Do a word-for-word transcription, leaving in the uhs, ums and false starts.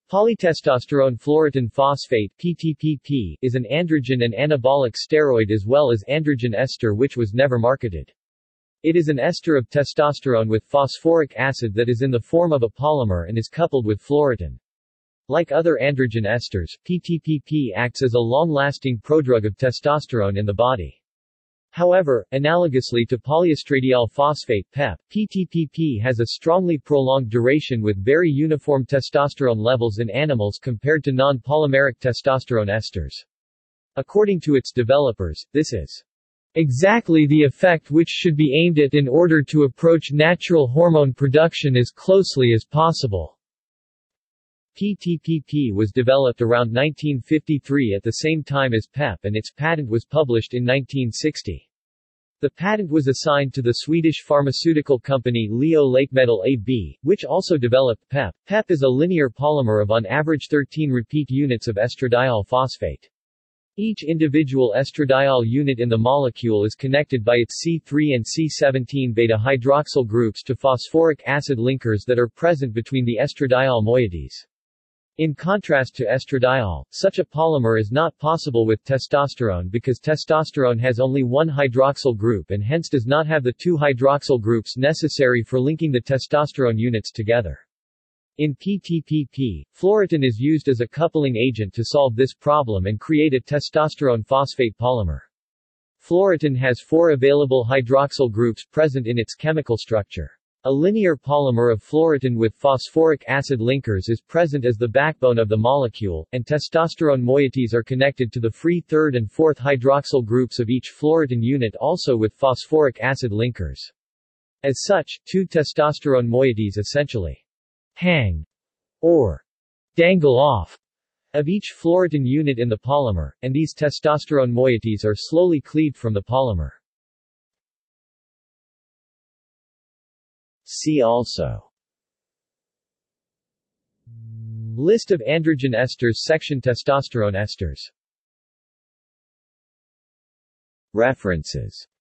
Polytestosterone phloretin phosphate (P T P P) is an androgen and anabolic steroid as well as androgen ester which was never marketed. It is an ester of testosterone with phosphoric acid that is in the form of a polymer and is coupled with phloretin. Like other androgen esters, P T P P acts as a long-lasting prodrug of testosterone in the body. However, analogously to polyestradiol phosphate P E P, P T P P has a strongly prolonged duration with very uniform testosterone levels in animals compared to non-polymeric testosterone esters. According to its developers, this is exactly the effect which should be aimed at in order to approach natural hormone production as closely as possible. P T P P was developed around nineteen fifty-three at the same time as P E P and its patent was published in nineteen sixty. The patent was assigned to the Swedish pharmaceutical company Leo Lakemetal A B, which also developed P E P. P E P is a linear polymer of on average thirteen repeat units of estradiol phosphate. Each individual estradiol unit in the molecule is connected by its C three and C seventeen beta-hydroxyl groups to phosphoric acid linkers that are present between the estradiol moieties. In contrast to estradiol, such a polymer is not possible with testosterone because testosterone has only one hydroxyl group and hence does not have the two hydroxyl groups necessary for linking the testosterone units together. In P T P P, phloretin is used as a coupling agent to solve this problem and create a testosterone phosphate polymer. Phloretin has four available hydroxyl groups present in its chemical structure. A linear polymer of phloretin with phosphoric acid linkers is present as the backbone of the molecule, and testosterone moieties are connected to the free third and fourth hydroxyl groups of each phloretin unit also with phosphoric acid linkers. As such, two testosterone moieties essentially hang or dangle off of each phloretin unit in the polymer, and these testosterone moieties are slowly cleaved from the polymer. See also List of androgen esters section Testosterone esters. References